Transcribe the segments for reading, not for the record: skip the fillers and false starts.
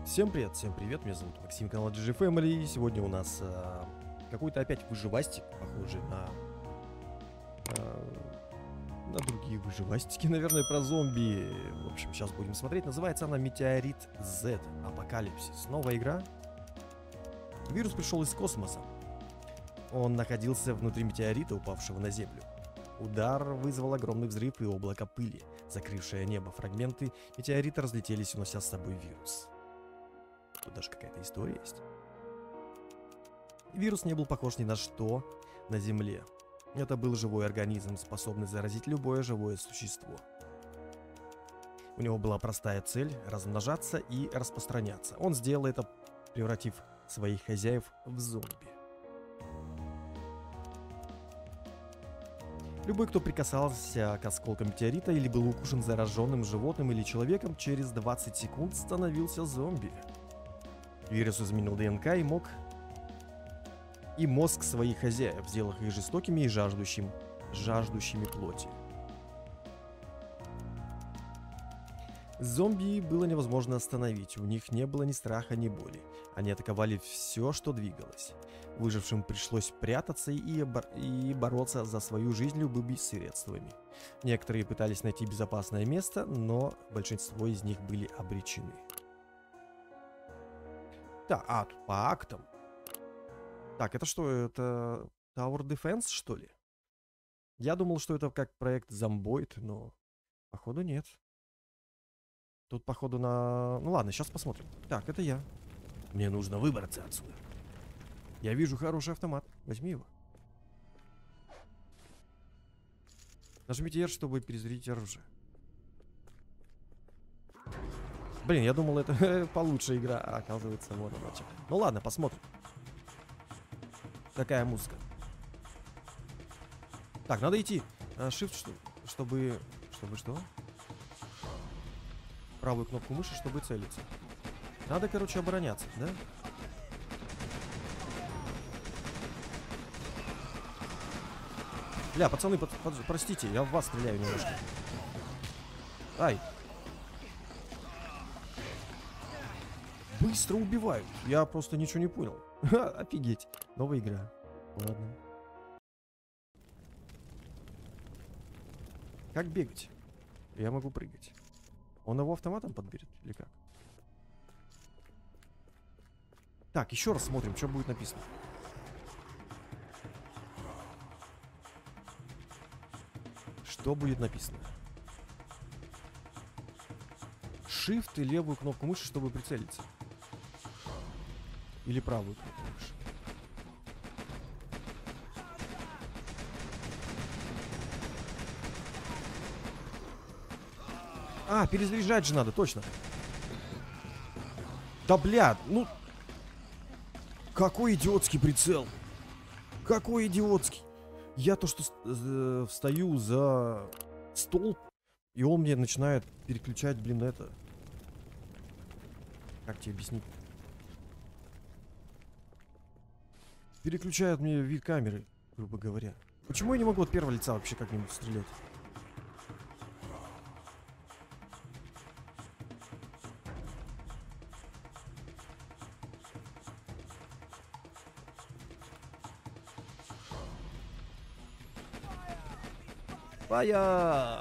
Всем привет, меня зовут Максим, канал GG Family, и сегодня у нас какой-то опять выживастик, похожий на другие выживастики, наверное, про зомби. В общем, сейчас будем смотреть, называется она Метеорит Z, Апокалипсис, новая игра. Вирус пришел из космоса, он находился внутри метеорита, упавшего на Землю. Удар вызвал огромный взрыв и облако пыли, закрывшее небо. Фрагменты метеорита разлетелись, унося с собой вирус. Тут даже какая-то история есть. Вирус не был похож ни на что на Земле. Это был живой организм, способный заразить любое живое существо. У него была простая цель — размножаться и распространяться. Он сделал это, превратив своих хозяев в зомби. Любой, кто прикасался к осколкам метеорита или был укушен зараженным животным или человеком, через 20 секунд становился зомби. Вирус изменил ДНК и мозг своих хозяев, сделав их жестокими и жаждущими плоти. Зомби было невозможно остановить, у них не было ни страха, ни боли. Они атаковали все, что двигалось. Выжившим пришлось прятаться и бороться за свою жизнь любыми средствами. Некоторые пытались найти безопасное место, но большинство из них были обречены. Да, тут по актам. Так, это что, это Tower Defense, что ли? Я думал, что это как проект Zomboid, но походу нет. Тут походу на... Ну ладно, сейчас посмотрим. Так, это я. Мне нужно выбраться отсюда. Я вижу хороший автомат. Возьми его. Нажмите R, чтобы перезарядить оружие. Блин, я думал, это получше игра, а оказывается, вот она что. Ну ладно, посмотрим. Какая музыка. Так, надо идти. Shift, чтобы что? Правую кнопку мыши, чтобы целиться. Надо, короче, обороняться, да? Бля, пацаны, простите, я в вас стреляю немножко. Ай. Быстро убивают. Я просто ничего не понял. Офигеть. Новая игра. Ладно. Как бегать? Я могу прыгать. Он его автоматом подберет или как? Так, еще раз смотрим, что будет написано. Что будет написано? Shift и левую кнопку мыши, чтобы прицелиться. Или правую кнопку мыши. А, перезаряжать же надо, точно. Да, бля, ну... Какой идиотский прицел. Какой идиотский. Я то, что встаю за столб, и он мне начинает переключать, блин, это. Как тебе объяснить? Переключает мне вид камеры, грубо говоря. Почему я не могу от первого лица вообще как-нибудь стрелять? Фая!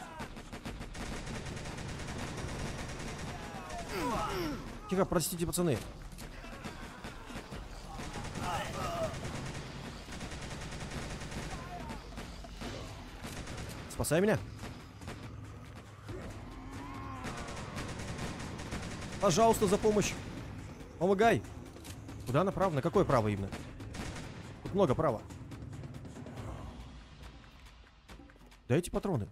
Тихо, простите, пацаны. Спасай меня. Пожалуйста, за помощь. Помогай. Куда направо? На какое право именно? Тут много права. Дайте патроны.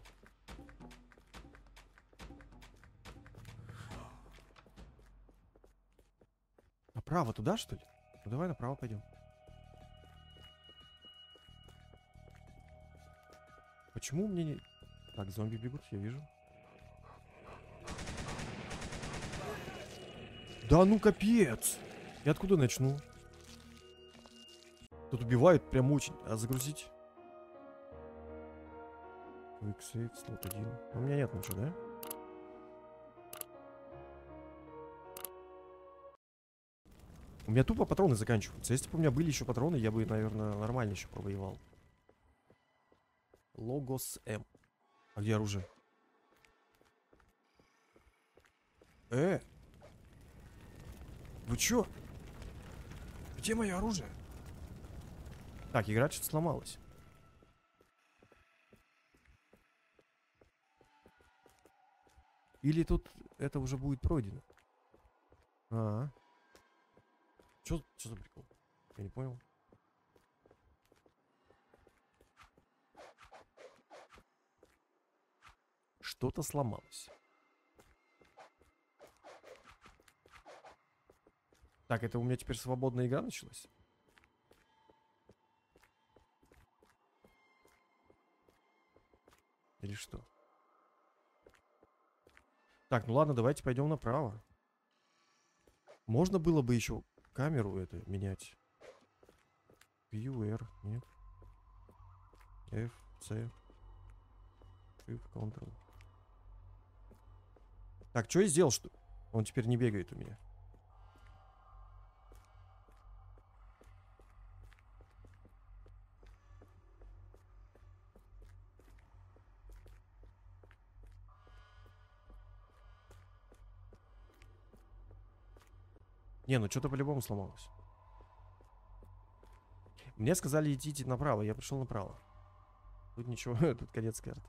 Направо туда, что ли? Ну давай направо пойдем. Почему мне не... Так, зомби бегут, я вижу. Да ну капец! Я откуда начну? Тут убивают прям очень. А загрузить? Quick save, слот 1. У меня нет ничего, да? У меня тупо патроны заканчиваются. Если бы у меня были еще патроны, я бы, наверное, нормально еще провоевал. Логос М. А где оружие? Вы чё? Где мое оружие? Так, игра что-то сломалась. Или тут это уже будет пройдено? А, Чё за прикол? Я не понял. Что-то сломалось. Так, это у меня теперь свободная игра началась? Или что? Так, ну ладно, давайте пойдем направо. Можно было бы еще камеру это менять. Q, R, нет. F, C. Shift, Ctrl. Так, что я сделал, что? Он теперь не бегает у меня. Не, ну что-то по-любому сломалось. Мне сказали идти направо, я пришел направо. Тут ничего, тут конец карты.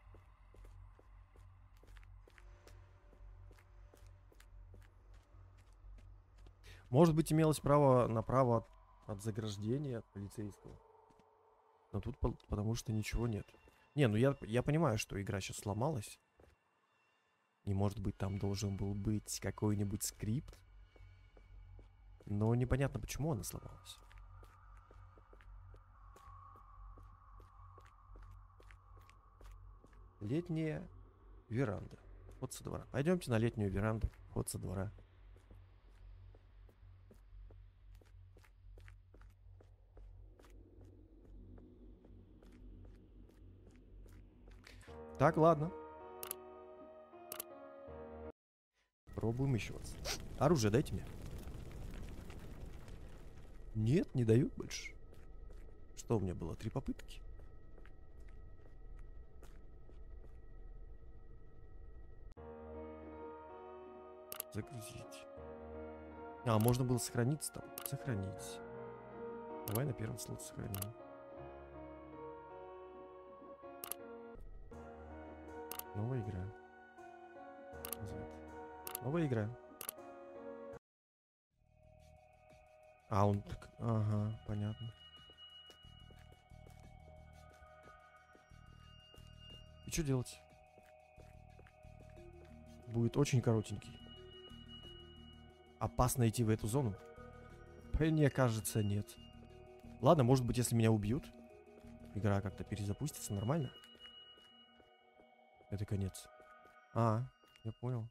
Может быть, имелось право направо от заграждения от полицейского. Но тут потому что ничего нет. Не, ну я понимаю, что игра сейчас сломалась. И может быть там должен был быть какой-нибудь скрипт. Но непонятно, почему она сломалась. Летняя веранда. Вход со двора. Пойдемте на летнюю веранду. Вход со двора. Так, ладно. Пробуем еще раз. Оружие дайте мне. Нет, не дают больше. Что у меня было? 3 попытки. Загрузить. А, можно было сохраниться там. Сохранить. Давай на первом слоте сохраним. Новая игра. Новая игра. А, он так... Ага, понятно. И что делать? Будет очень коротенький. Опасно идти в эту зону? Мне кажется, нет. Ладно, может быть, если меня убьют, игра как-то перезапустится нормально. Это конец. А, я понял.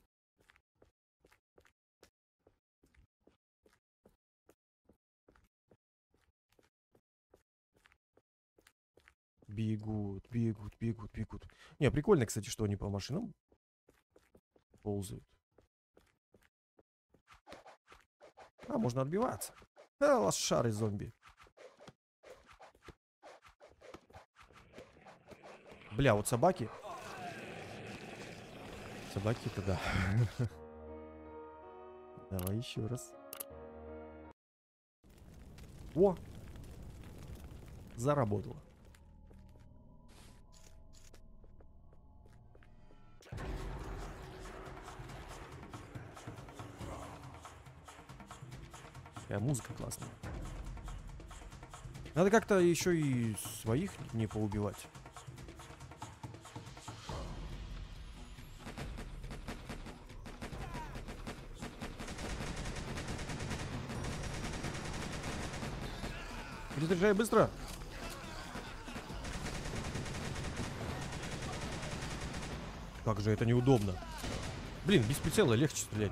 Бегут, бегут, бегут, бегут. Не, прикольно, кстати, что они по машинам ползают. А, можно отбиваться. Лошары зомби. Бля, вот собаки. Собаки-то да. Давай еще раз. О! Заработало. Какая музыка классная. Надо как-то еще и своих не поубивать. Перезаряжай быстро. Как же это неудобно. Блин, без прицела легче стрелять.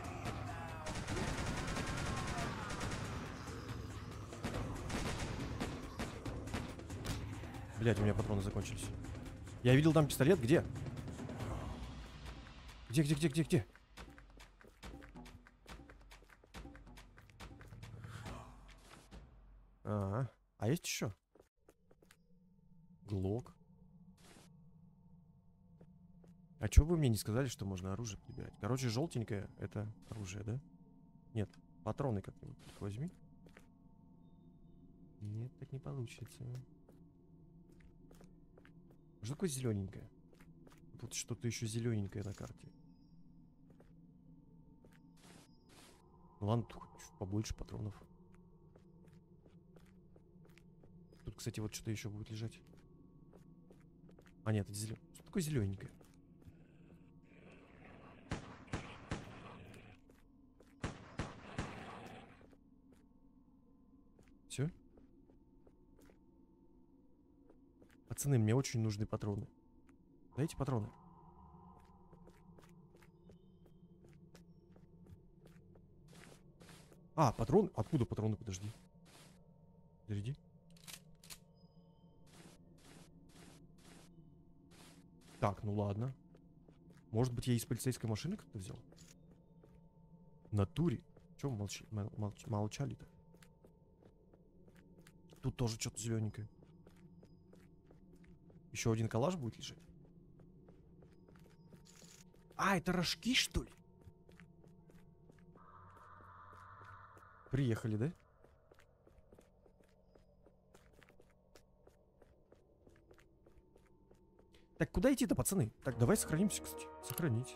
Блять, у меня патроны закончились. Я видел там пистолет. Где? Где? есть еще? Глок. А чё вы мне не сказали, что можно оружие подбирать? Короче, желтенькое это оружие, да? Нет, патроны как-нибудь только возьми. Нет, так не получится. Что такое зелененькое? Тут что-то еще зелененькое на карте. Ну ладно, тут хоть побольше патронов. Тут, кстати, вот что-то еще будет лежать. А нет, это зеленое. Что такое зелененькое? Все? Пацаны, мне очень нужны патроны. Дайте патроны. А, патрон? Откуда патроны? Подожди. Подожди. Так, ну ладно. Может быть, я из полицейской машины как-то взял? В натуре? Чего вы молчали-то? Тут тоже что-то зелененькое. Еще один калаш будет лежать? А, это рожки, что ли? Приехали, да? Так, куда идти-то, пацаны? Так, давай сохранимся, кстати. Сохранить.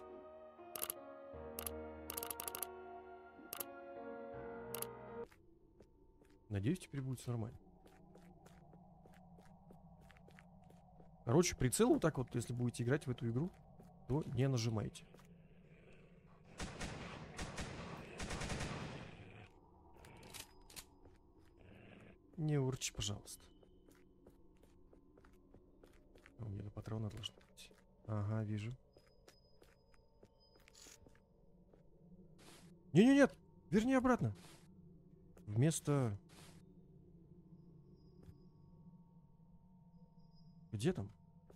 Надеюсь, теперь будет все нормально. Короче, прицел вот так вот, если будете играть в эту игру, то не нажимайте. Не урчи, пожалуйста. У меня патроны должны быть. Ага, вижу. Не-не-нет! Верни обратно. Вместо... Где там?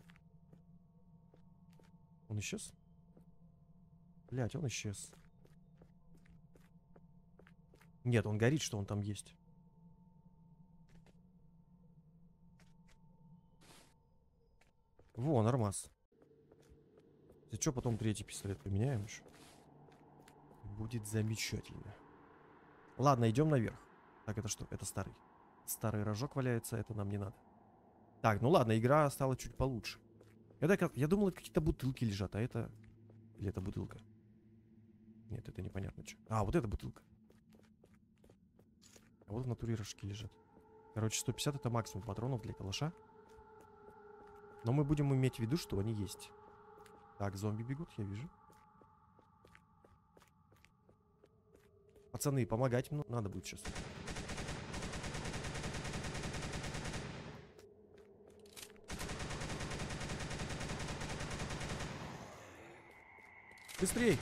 Он исчез? Блять, он исчез. Нет, он горит, что он там есть. Во, нормас. Если что, потом третий пистолет поменяем еще. Будет замечательно. Ладно, идем наверх. Так, это что? Это старый. Старый рожок валяется, это нам не надо. Так, ну ладно, игра стала чуть получше. Я думал, какие-то бутылки лежат, а это... Или это бутылка? Нет, это непонятно что. А, вот это бутылка. А вот в натуре рожки лежат. Короче, 150 это максимум патронов для калаша. Но мы будем иметь в виду, что они есть. Так, зомби бегут, я вижу. Пацаны, помогать мне надо будет сейчас. Быстрей!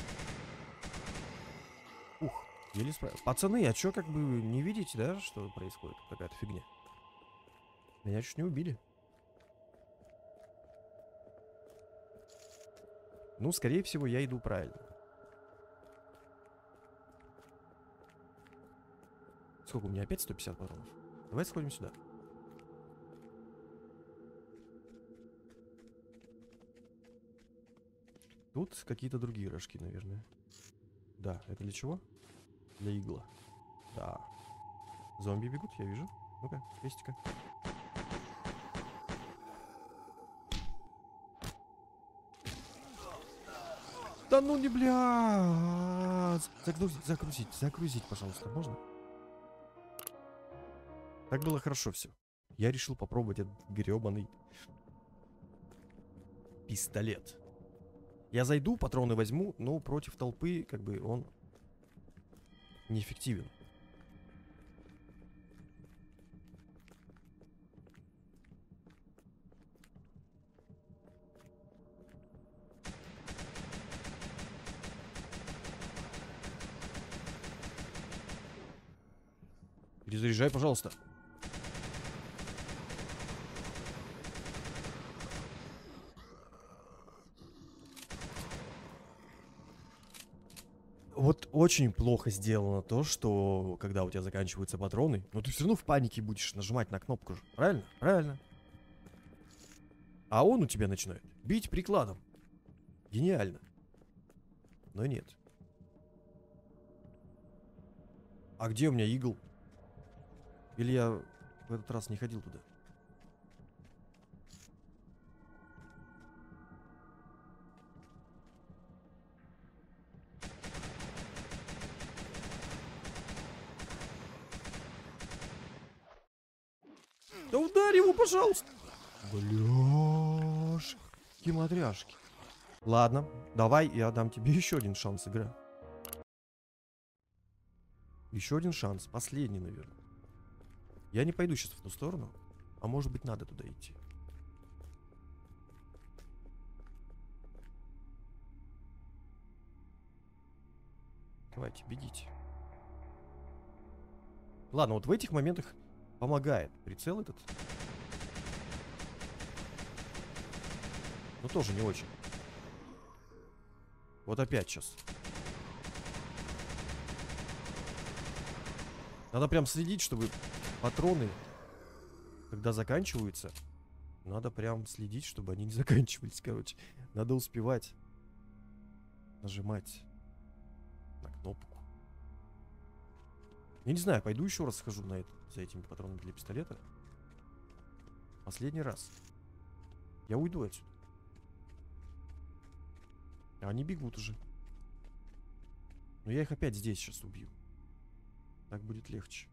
Ух, еле справился. Пацаны, а чё, как бы не видите, да, что происходит? Какая-то фигня. Меня чуть не убили. Ну, скорее всего, я иду правильно. Сколько у меня? Опять 150 патронов? Давай сходим сюда. Тут какие-то другие рожки, наверное. Да, это для чего? Для игла. Да. Зомби бегут, я вижу. Ну-ка, крестика. Да ну не, бля! Загрузить, пожалуйста, можно? Так было хорошо все. Я решил попробовать этот гребаный пистолет. Я зайду, патроны возьму, но против толпы, как бы, он неэффективен. Перезаряжай, пожалуйста. Вот очень плохо сделано то, что когда у тебя заканчиваются патроны, но ты все равно в панике будешь нажимать на кнопку же. Правильно? Правильно. А он у тебя начинает бить прикладом. Гениально. Но нет. А где у меня игл? Или я в этот раз не ходил туда? Да ударь его, пожалуйста. Бляш. Кимотряшки. Ладно, давай я дам тебе еще один шанс, игра. Еще один шанс. Последний, наверное. Я не пойду сейчас в ту сторону. А может быть, надо туда идти. Давайте, бегите. Ладно, вот в этих моментах помогает прицел этот. Но тоже не очень. Вот опять сейчас. Надо прям следить, чтобы патроны, когда заканчиваются, надо прям следить, чтобы они не заканчивались, короче. Надо успевать нажимать на кнопку. Я не знаю, пойду еще раз схожу на это, за этими патронами для пистолета. Последний раз. Я уйду отсюда. А они бегут уже. Но я их опять здесь сейчас убью. Так будет легче.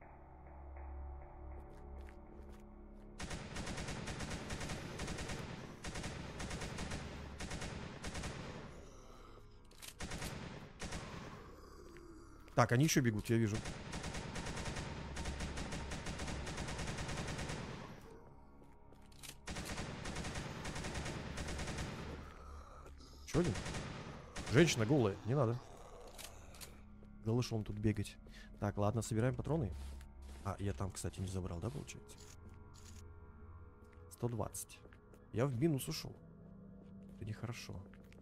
Так, они еще бегут, я вижу. Еще один? Женщина голая, не надо. Голышом тут бегать. Так, ладно, собираем патроны. А, я там, кстати, не забрал, да, получается? 120. Я в минус ушел. Это нехорошо.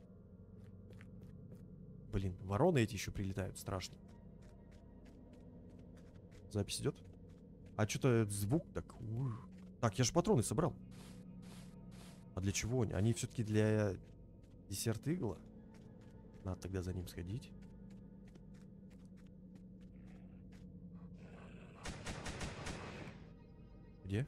Блин, вороны эти еще прилетают, страшно. Запись идет? А что-то звук так... Так, я же патроны собрал. А для чего они? Они все-таки для десерт игла. Надо тогда за ним сходить. Где?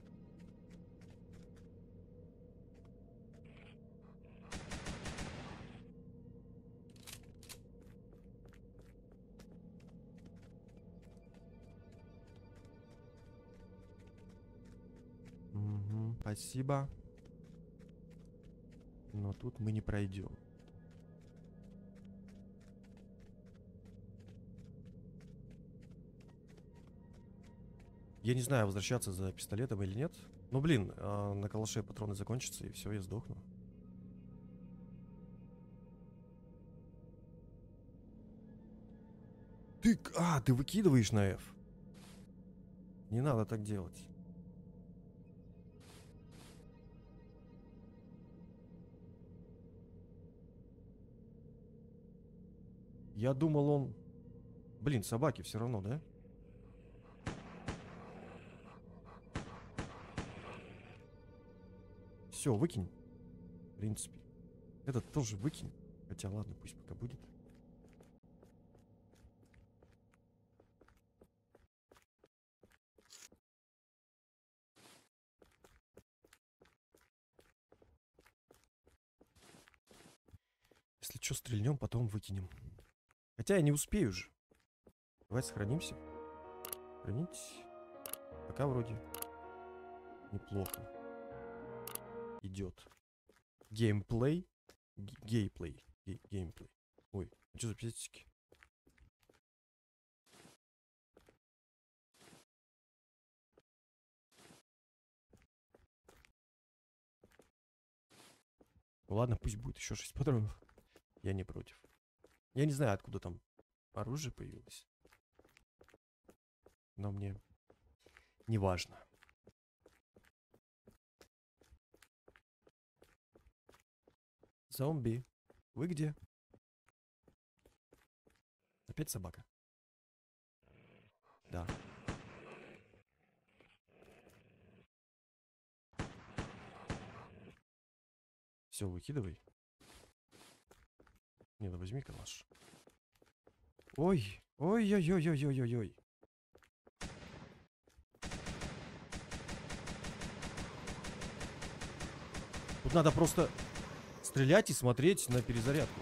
Угу, спасибо. Но тут мы не пройдем. Я не знаю, возвращаться за пистолетом или нет. Ну, блин, на калаше патроны закончатся, и все, я сдохну. Ты... А, ты выкидываешь на F. Не надо так делать. Я думал, он... Блин, собаки все равно, да? Все, выкинь. В принципе. Этот тоже выкинь. Хотя, ладно, пусть пока будет. Если что, стрельнем, потом выкинем. Хотя я не успею же. Давай сохранимся. Хранить. Пока вроде неплохо. Идет. Геймплей. Геймплей. Геймплей. Ой, а что за писечки? Ну ладно, пусть будет еще 6 патронов. Я не против. Я не знаю, откуда там оружие появилось. Но мне не важно. Зомби. Вы где? Опять собака. Да. Все, выкидывай. Не, ну возьми калаш. Ой, ой-ой-ой-ой-ой-ой-ой. Тут надо просто стрелять и смотреть на перезарядку.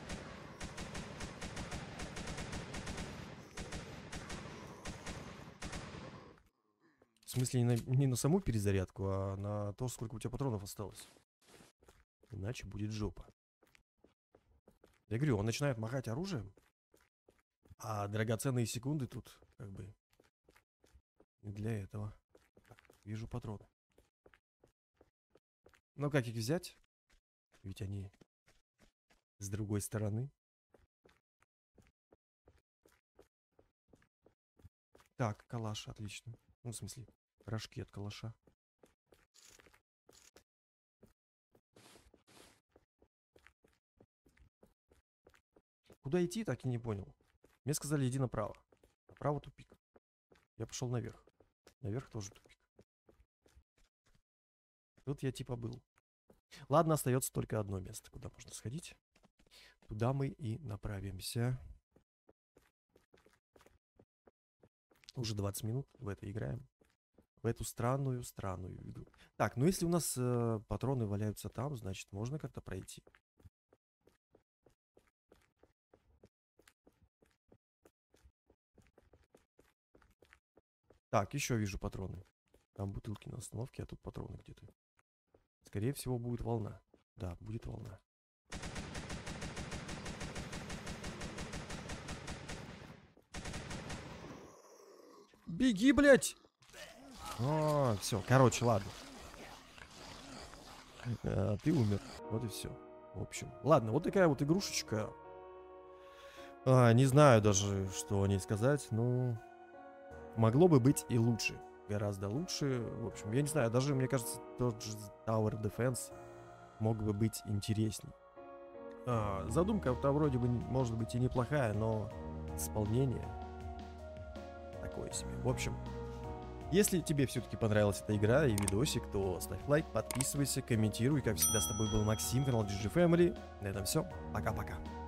В смысле, не на саму перезарядку, а на то, сколько у тебя патронов осталось. Иначе будет жопа. Я говорю, он начинает махать оружием, а драгоценные секунды тут как бы не для этого. Так, вижу патроны. Но как их взять? Ведь они с другой стороны. Так, калаш, отлично. Ну, в смысле, рожки от калаша. Куда идти, так и не понял. Мне сказали, иди направо. Направо тупик. Я пошел наверх. Наверх тоже тупик. Тут я типа был. Ладно, остается только одно место, куда можно сходить. Туда мы и направимся. Уже 20 минут в это играем. В эту странную игру. Так, ну если у нас патроны валяются там, значит можно как-то пройти. Так, еще вижу патроны. Там бутылки на остановке, а тут патроны где-то. Скорее всего, будет волна. Да, будет волна. Беги, блядь! А, все, короче, ладно. Ты умер. Вот и все. В общем, ладно, вот такая вот игрушечка. Не знаю даже, что о ней сказать, но могло бы быть и лучше. Гораздо лучше. В общем, я не знаю, даже, мне кажется, тот же Tower Defense мог бы быть интересней. Задумка-то вроде бы может быть и неплохая, но исполнение такое себе. В общем, если тебе все-таки понравилась эта игра и видосик, то ставь лайк, подписывайся, комментируй. Как всегда, с тобой был Максим, канал GG Family. На этом все. Пока-пока.